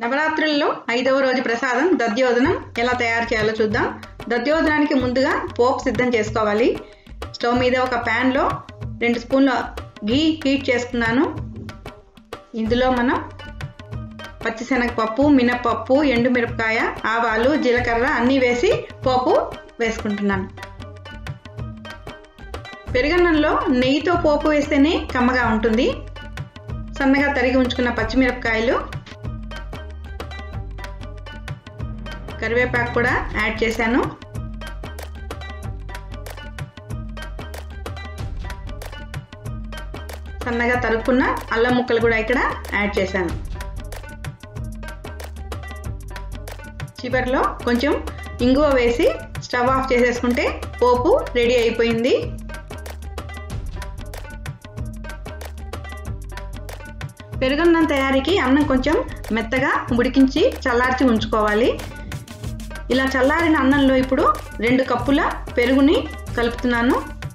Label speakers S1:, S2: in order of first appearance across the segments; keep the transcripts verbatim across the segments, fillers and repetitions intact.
S1: నవరాత్రుల్లో ఐదవ రోజు ప్రసాదం దధ్యోదనం ఎలా తయారు చేయాలో చూద్దాం. దధ్యోదనానికి ముందుగా పోపు సిద్ధం చేసుకోవాలి. స్టవ్ మీద ఒక ప్యాన్ లో రెండు స్పూన్ల ఘీ హీట్ చేసుకున్నాను. ఇందులో మనం పచ్చిశనగపప్పు, మినపప్పు, ఎండుమిరపకాయ, ఆవాలు, జీలకర్ర అన్నీ వేసి పోపు వేసుకుంటున్నాను. పెరుగన్నంలో నెయ్యితో పోపు వేస్తేనే కమ్మగా ఉంటుంది. సన్నగా తరిగి ఉంచుకున్న పచ్చిమిరపకాయలు, కరివేపాకు కూడా యాడ్ చేశాను. సన్నగా తరుక్కున్న అల్లం ముక్కలు కూడా ఇక్కడ యాడ్ చేశాను. చివరిలో కొంచెం ఇంగువ వేసి స్టవ్ ఆఫ్ చేసేసుకుంటే పోపు రెడీ అయిపోయింది. పెరుగన్నం తయారీకి అన్నం కొంచెం మెత్తగా ఉడికించి చల్లార్చి ఉంచుకోవాలి. ఇలా చల్లారిన అన్నంలో ఇప్పుడు రెండు కప్పుల పెరుగుని కలుపుతున్నాను.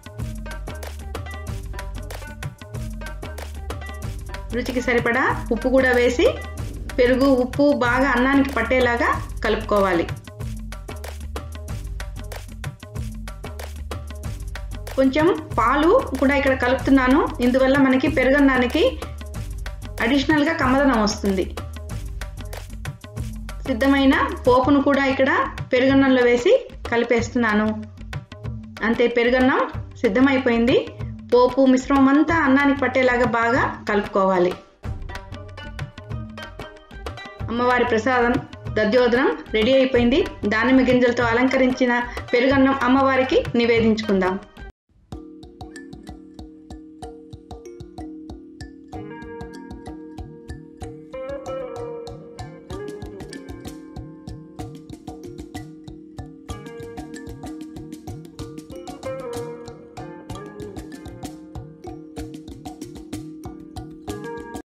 S1: రుచికి సరిపడా ఉప్పు కూడా వేసి పెరుగు, ఉప్పు బాగా అన్నానికి పట్టేలాగా కలుపుకోవాలి. కొంచెం పాలు కూడా ఇక్కడ కలుపుతున్నాను. ఇందువల్ల మనకి పెరుగన్నానికి అడిషనల్గా కమ్మదనం వస్తుంది. సిద్ధమైన పోపును కూడా ఇక్కడ పెరుగన్నంలో వేసి కలిపేస్తున్నాను. అంతే, పెరుగన్నం సిద్ధమైపోయింది. పోపు మిశ్రమం అంతా అన్నానికి పట్టేలాగా బాగా కలుపుకోవాలి. అమ్మవారి ప్రసాదం దధ్యోదనం రెడీ అయిపోయింది. దానిమ్మ గింజలతో అలంకరించిన పెరుగన్నం అమ్మవారికి నివేదించుకుందాం.